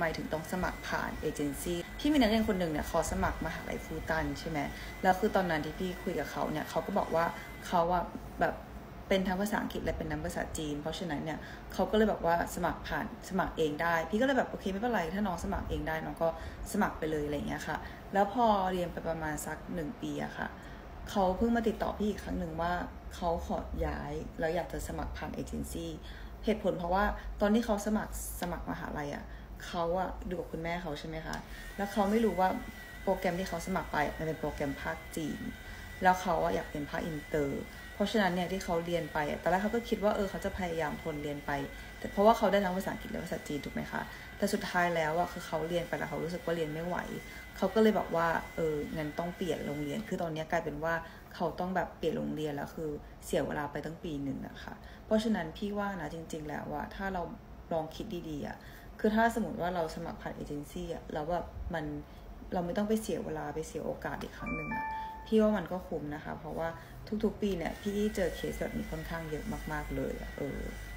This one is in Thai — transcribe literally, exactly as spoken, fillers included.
มถึงต้องสมัครผ่านเอเจนซี่พี่มีนักเรียนคนหนึ่งเนี่ยเขาสมัครมหาลัยฟูตันใช่ไหมแล้วคือตอนนั้นที่พี่คุยกับเขาเนี่ยเขาก็บอกว่าเขาอะแบบเป็นทั้งภาษาอังกฤษและเป็นทั้งภาษาจีนเพราะฉะนั้นเนี่ยเขาก็เลยบอกว่าสมัครผ่านสมัครเองได้พี่ก็เลยแบบโอเคไม่เป็นไรถ้าน้องสมัครเองได้น้องก็สมัครไปเลยอะไรอย่างเงี้ยค่ะแล้วพอเรียนไปประมาณสักหนึ่งปีอะค่ะเขาเพิ่งมาติดต่อพี่อีกครั้งหนึ่งว่าเขาขอย้ายแล้วอยากจะสมัครผ่านเอเจนซี่เหตุผลเพราะว่าตอนที่เขาสมัครสมัครมหาลัยอะเขาอะดูกับคุณแม่เขาใช่ไหมคะแล้วเขาไม่รู้ว่าโปรแกรมที่เขาสมัครไปมันเป็นโปรแกรมภาคจีนแล้วเขาอะอยากเป็นภาคอินเตอร์เพราะฉะนั้นเนี่ยที่เขาเรียนไปตอนแรกเขาก็คิดว่าเออเขาจะพยายามทนเรียนไปแต่เพราะว่าเขาได้ทั้งภาษาอังกฤษและภาษาจีนถูกไหมคะแต่สุดท้ายแล้วอะคือเขาเรียนไปแล้วเขารู้สึกว่าเรียนไม่ไหวเขาก็เลยบอกว่าเอองั้นต้องเปลี่ยนโรงเรียนคือตอนนี้กลายเป็นว่าเขาต้องแบบเปลี่ยนโรงเรียนแล้วคือเสียเวลาไปตั้งปีหนึ่งอะค่ะเพราะฉะนั้นพี่ว่านะจริงๆแล้วว่าถ้าเราลองคิดดีๆอะคือถ้าสมมติว่าเราสมัครผ่านเอเจนซี่อะแล้วแบบมันเราไม่ต้องไปเสียเวลาไปเสียโอกาสอีกครั้งหนึ่งอะพี่ว่ามันก็คุ้มนะคะเพราะว่าทุกๆปีเนี่ยพี่เจอเคสแบบนี้ค่อนข้างเยอะมากๆเลยอะเออ